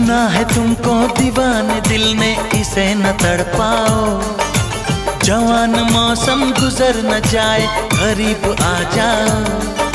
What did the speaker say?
चुना है तुमको दीवाने दिल ने, इसे न तड़पाओ। जवान मौसम गुजर न जाए, करीब आ जाओ।